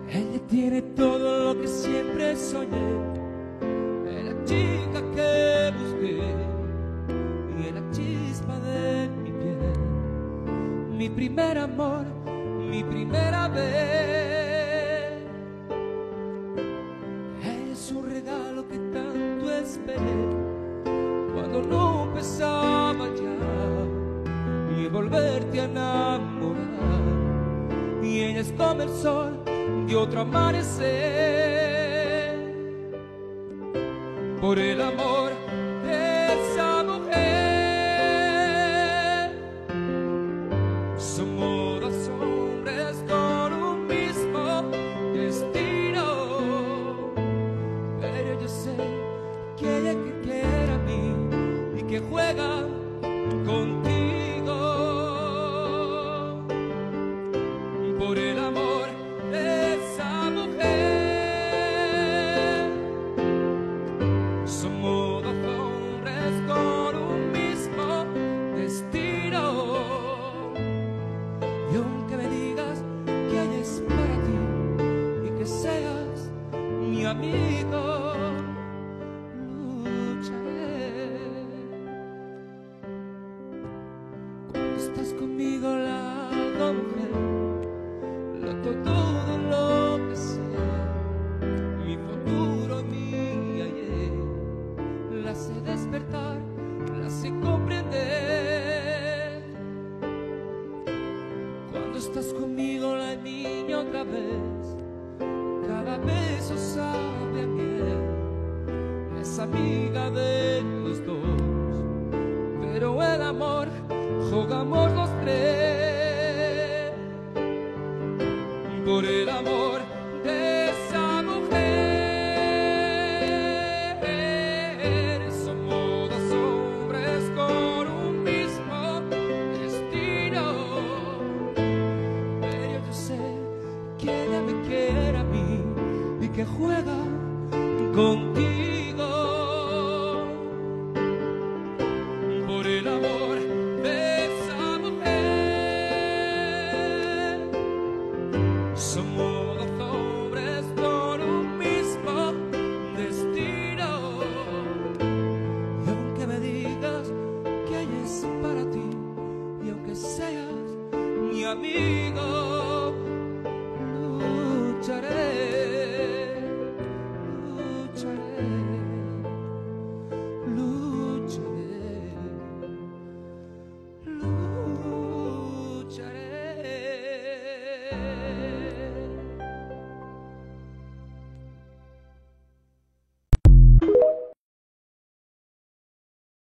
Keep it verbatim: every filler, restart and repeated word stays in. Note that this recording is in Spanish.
Ella tiene todo lo que siempre soñé, es la chica que busqué y es la chispa de mi piel, mi primer amor, mi primera vez. Es un regalo que tanto esperé cuando no empezaba ya y volverte a enamorar. Y ella es como el sol de otro amanecer. Por el amor de esa mujer somos dos hombres con un mismo destino. Pero yo sé que ella que quiere a mí y que juega contigo. Por el amor de esa mujer somos dos hombres con un mismo destino. Y aunque me digas que ella es para ti y que seas mi amigo, lucharé. Cuando estás conmigo la hago mujer, todo lo que sé, mi futuro, mi ayer, la sé despertar, la sé comprender. Cuando estás conmigo la niña otra vez, cada beso sabe a miel, es amiga de los dos, pero el amor jugamos los tres. Por el amor de esa mujer somos dos hombres con un mismo destino. Pero yo sé que ella me quiere a mí y que juega contigo. Por el amor de esa mujer somos dos hombres con un mismo destino. Y aunque me digas que ella es para ti y aunque seas mi amigo,